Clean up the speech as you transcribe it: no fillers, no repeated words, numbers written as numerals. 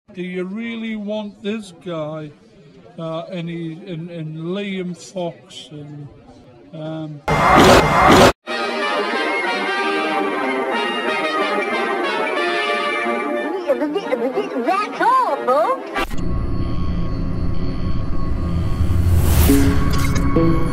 Do you really want this guy and Liam Fox and That's all, folks.